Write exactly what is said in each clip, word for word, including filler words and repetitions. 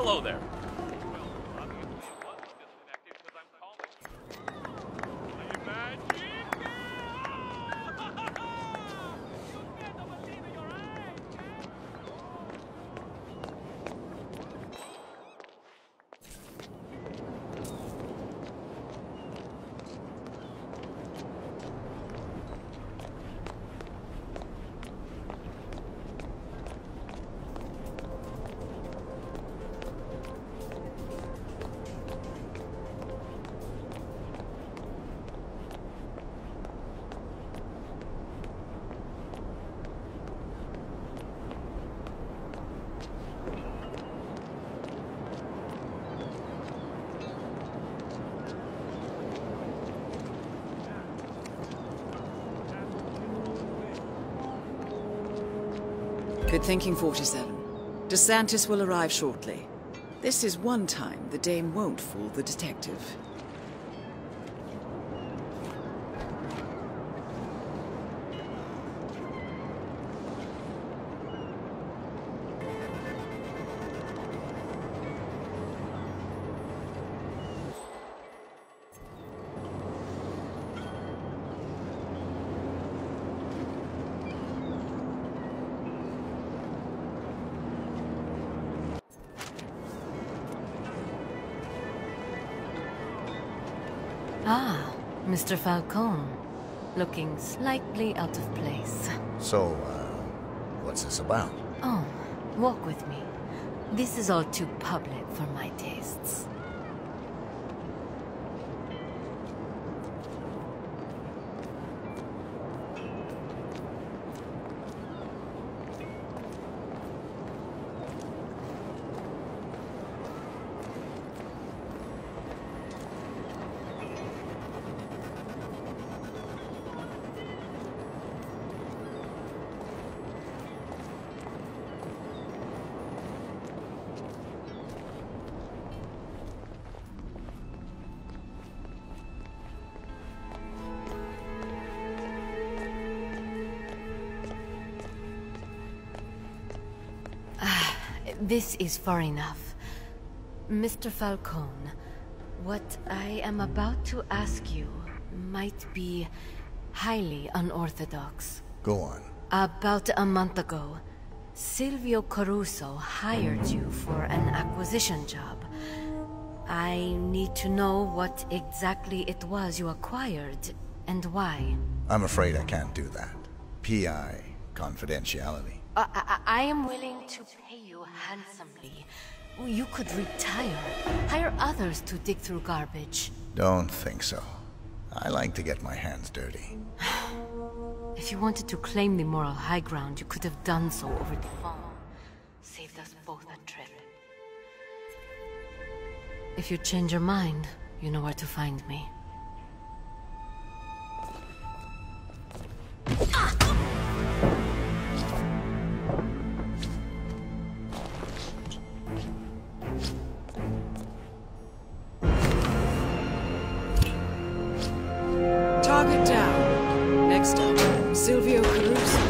Hello there. Good thinking, forty-seven. DeSantis will arrive shortly. This is one time the dame won't fool the detective. Ah, Mister Falcone. Looking slightly out of place. So, uh, what's this about? Oh, walk with me. This is all too public for my tastes. This is far enough. Mister Falcone, what I am about to ask you might be highly unorthodox. Go on. About a month ago, Silvio Caruso hired you for an acquisition job. I need to know what exactly it was you acquired, and why. I'm afraid I can't do that. P I confidentiality. Uh, I, I am willing to pay you handsomely. You could retire. Hire others to dig through garbage. Don't think so. I like to get my hands dirty. If you wanted to claim the moral high ground, you could have done so over the phone. Saved us both a trip. If you change your mind, you know where to find me. Target down. Next up, Silvio Caruso.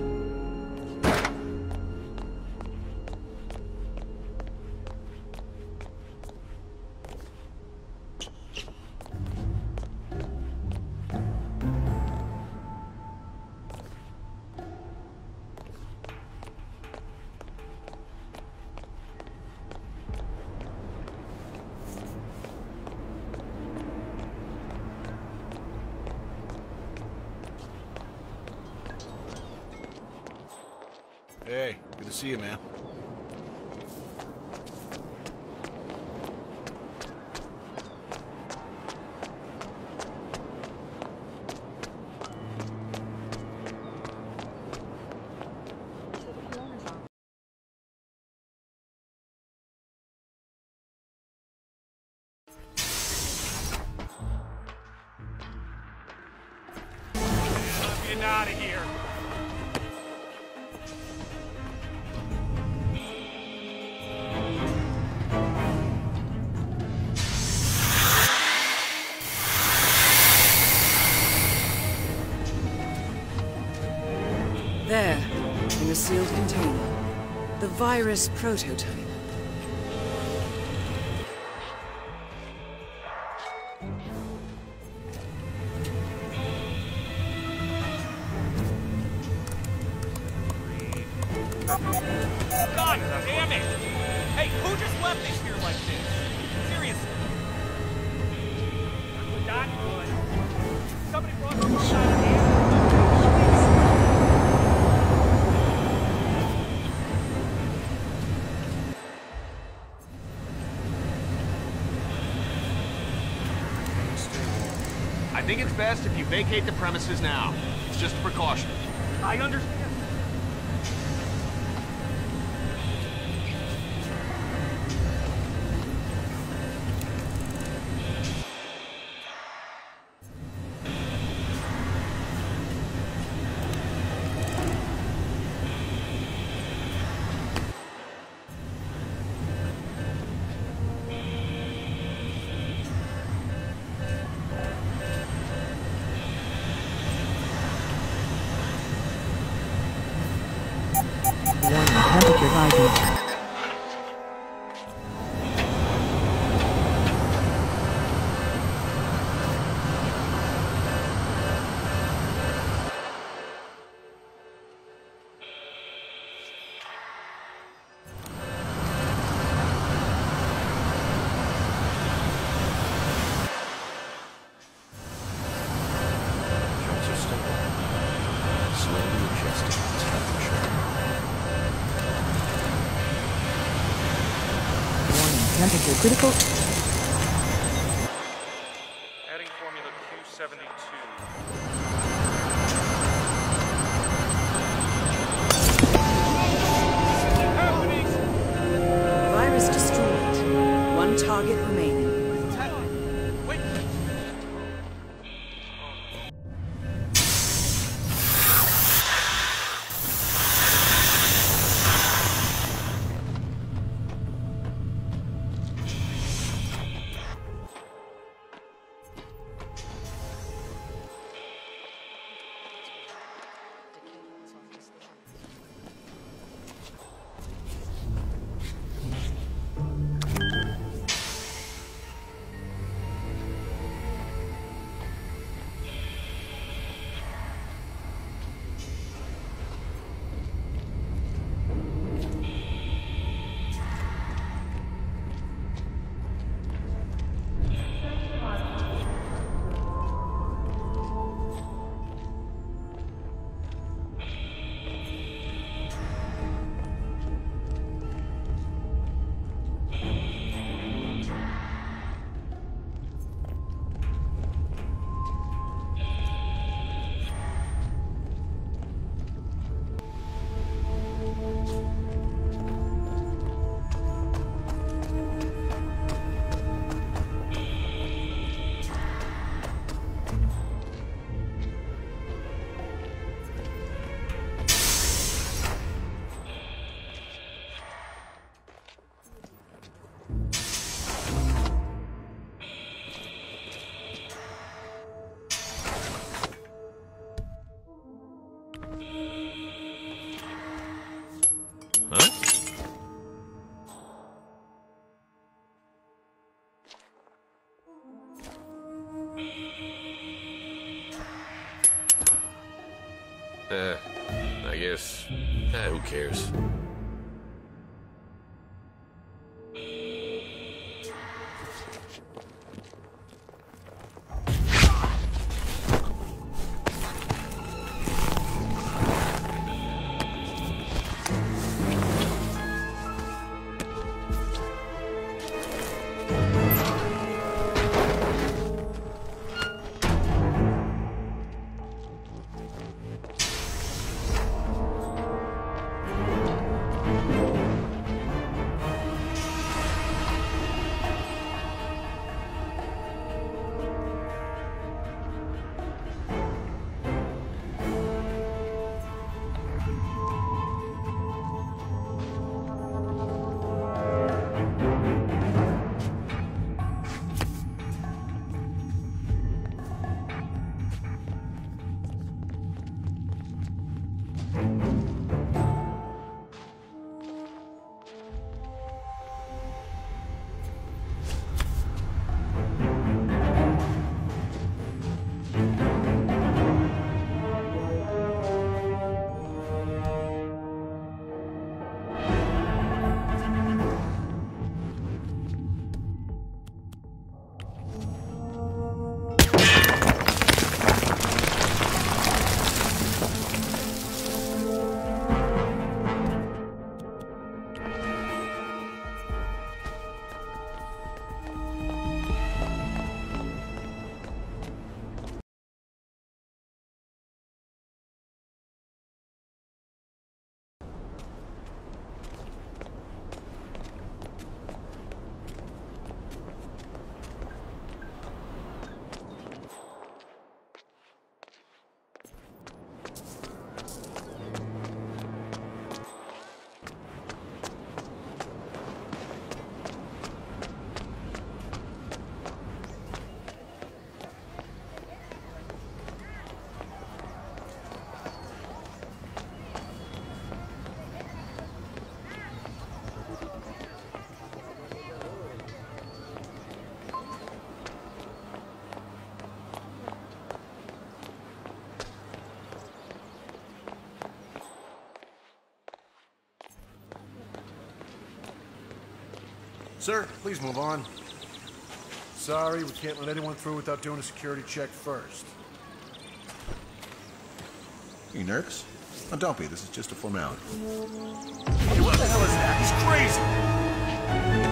Hey, good to see you, man. Get out of here. There, in a sealed container. The virus prototype. God damn it! Hey, who just left this here like this? Seriously. Not good. Somebody brought them outside of here. I think it's best if you vacate the premises now. It's just a precaution. I understand. Temperature rising. Temperature critical. Adding formula Q seventy-two. Virus destroyed. One target remaining. Wait. Eh, I guess. Eh, who cares? Sir, please move on. Sorry, we can't let anyone through without doing a security check first. You nervous? Oh, don't be. This is just a formality. Hey, what the hell is that? He's crazy!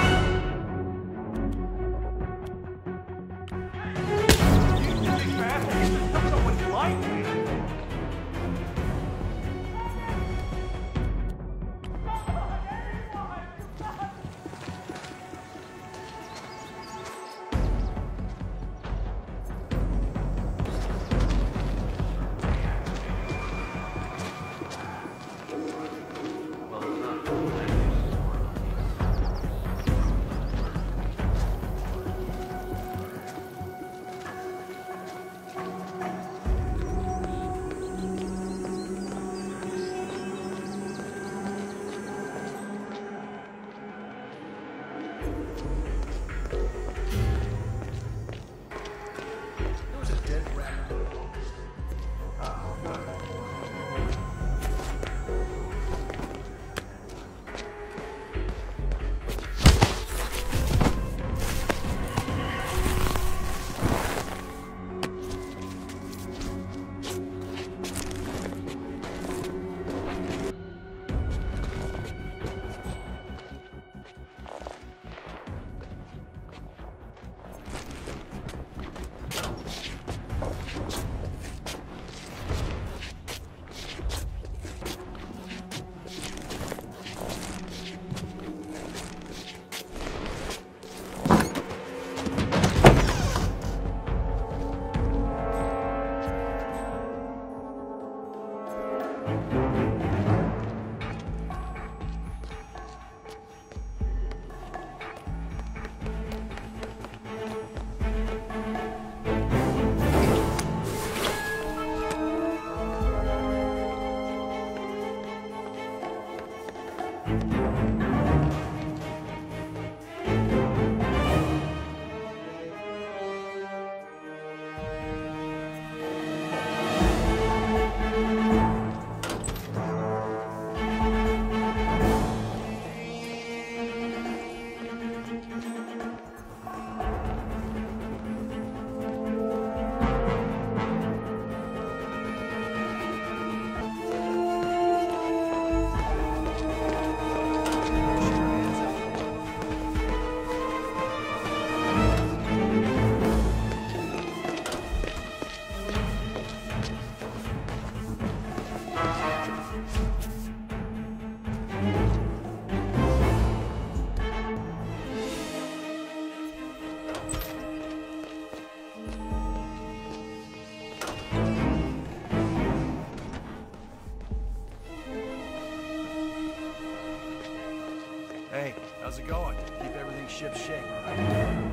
Hey, how's it going? Keep everything ship shape, all right?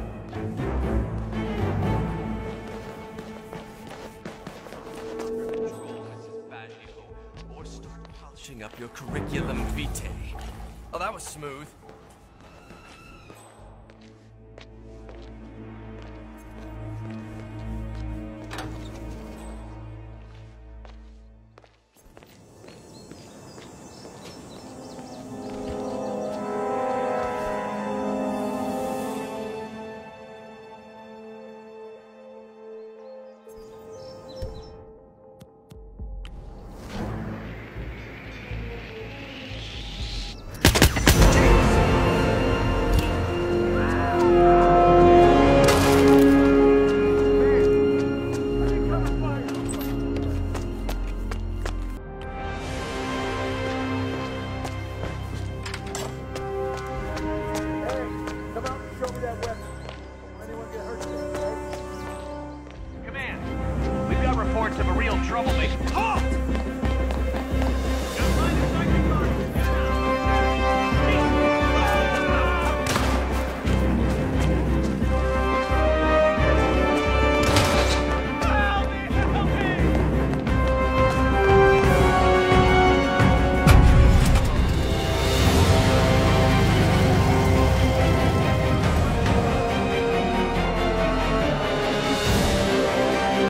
Or start polishing up your curriculum vitae. Oh, that was smooth. Command, we've got reports of a real troublemaker. Oh!